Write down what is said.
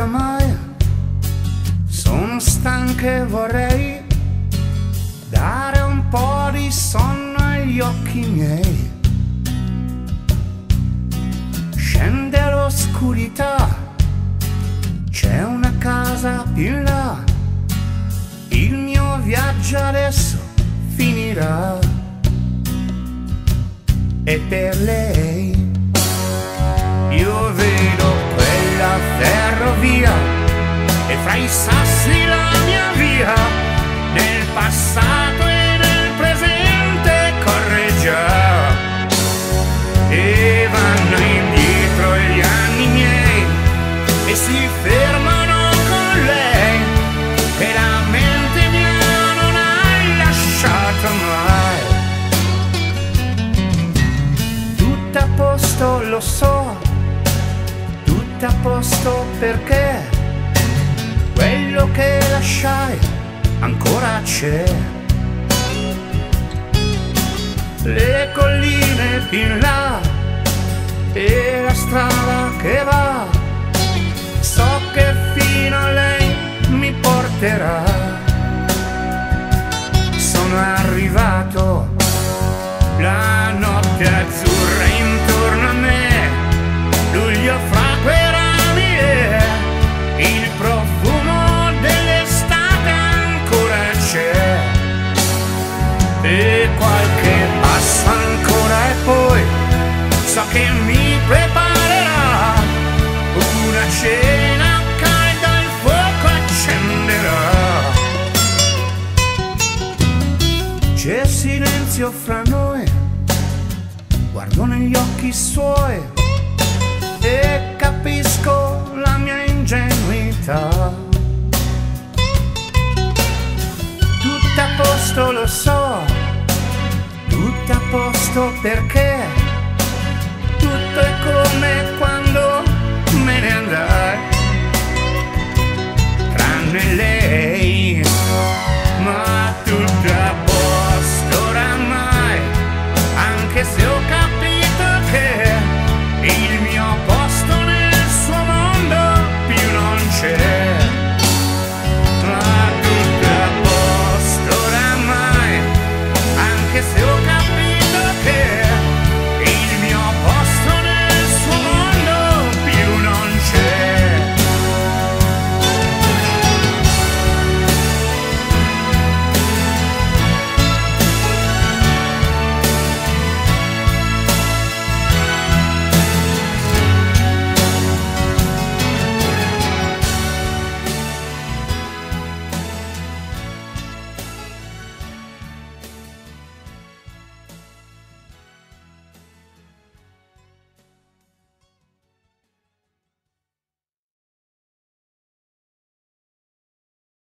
mai, sono stanca e vorrei dare un po' di sonno agli occhi miei. Scende l'oscurità, c'è una casa più in là, il mio viaggio adesso finirà. E per lei io vedo quella ferrovia e fra i sassi la mia via, nel passato e nel presente corre già, e vanno indietro gli anni miei e si fermano con lei, e la mente mia non hai lasciato mai. Tutto a posto, lo so, tutto a posto perché quello che lasciai ancora c'è. Le colline più in là e la strada che va, so che fino a lei mi porterà. Sono arrivato, la notte azzurra intorno a me, luglio fra quei rami e il profumo dell'estate ancora c'è, e qualche passo ancora e poi so che mi preparerà una cena calda, il fuoco accenderà. C'è silenzio fra noi, guardo negli occhi suoi e capisco la mia ingenuità. Tutto a posto, lo so, tutto a posto perché